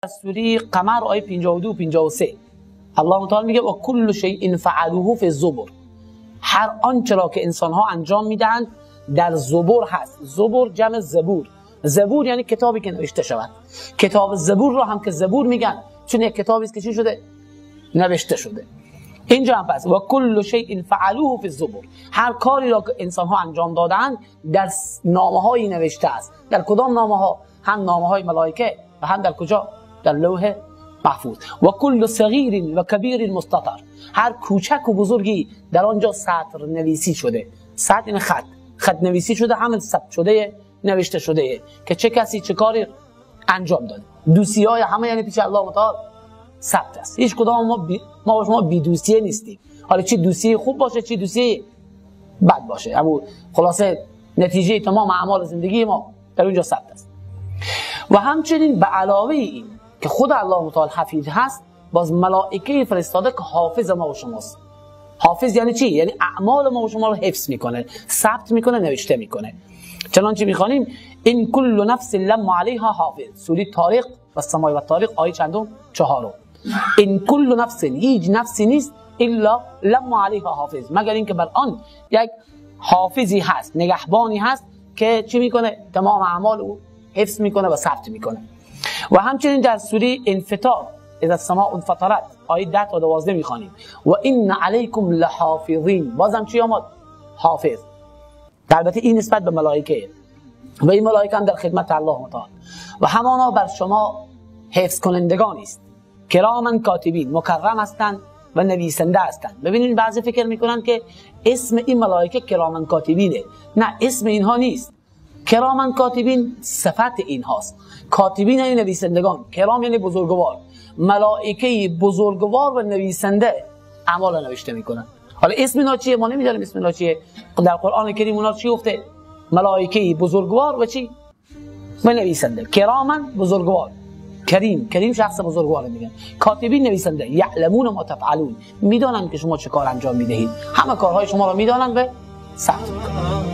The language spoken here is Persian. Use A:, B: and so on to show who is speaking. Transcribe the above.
A: سوره قمر آیه 52 و 53 الله تعالی میگه و کل شیء فعلوه فی الزبر. هر آنچه را که انسان ها انجام میدهند در زبور هست. زبور جمع زبور. زبور یعنی کتابی که نوشته شود. کتاب زبور را هم که زبور میگن چون یک کتابی است که چی شده؟ نوشته شده. اینجا هم پس و کل شیء فعلوه فی الزبر. هر کاری را که انسان ها انجام دادند در نامه هایی نوشته است. در کدام نامه ها؟ هم نامه های ملائکه و هم در کجا؟ در لوح محفوظ. و کل صغیر و کبیر مستطر. هر کوچک و بزرگی در آنجا سطر نویسی شده. سطر این خط نویسی شده، همین ثبت شده، نوشته شده که چه کسی چه کاری انجام داده. دوسیه های همه یعنی پیش الله متعال ثبت است. هیچ کدام ما با شما بی دوسیه نیستیم. حالا چی دوسیه خوب باشه چی دوسیه بد باشه، اما خلاصه نتیجه تمام اعمال زندگی ما در اونجا ثبت است. و همچنین به علاوه این که خود الله متعال حفیظ هست، باز ملائکه فرستاده که حافظ ما و شماست. حافظ یعنی چی؟ یعنی اعمال ما و شما رو حفظ میکنه، ثبت میکنه، نوشته میکنه. چنانچه میخوانیم این کل نفس لما علیها حافظ. سوره طارق و السماء و الطارق آیه چندم؟ 4. این کل نفس، هیچ نفسی نیست الا لما علیها حافظ، مگر اینکه بر آن یک حافظی هست، نگهبانی هست که چی میکنه؟ تمام اعمال او حفظ میکنه و ثبت میکنه. و همچنین در سوره انفطار اذا السماء انفطرت آیه 10 تا 12 میخوانیم و ان علیکم لحافظین. بازم چی آمد؟ حافظ. البته این نسبت به ملائکه و این ملائکه هم در خدمت الله متعال و همانا بر شما حفظ کنندگان است. کراما کاتبین، مکرم هستند و نویسنده هستند. ببینید بعضی فکر میکنن که اسم این ملائکه کراما کاتبینه. نه، اسم اینها نیست. کراما کاتبین صفت اینهاست. کاتبین یعنی نویسندگان، کرام یعنی بزرگوار. ملائکه بزرگوار و نویسنده اعمال نوشته میکنن. حالا اسم اینا چیه؟ ما نمیدونیم اسم اینا چیه. در قرآن کریم اونا چی گفته؟ ملائکه بزرگوار و چی؟ و نویسنده. کراما بزرگوار، کریم شخص بزرگوار میگن. کاتبین نویسنده. یعلمون ما تفعلون، میدونن که شما چه کار انجام میدهید. همه کارهای شما رو میدونن و ثبت میکنن.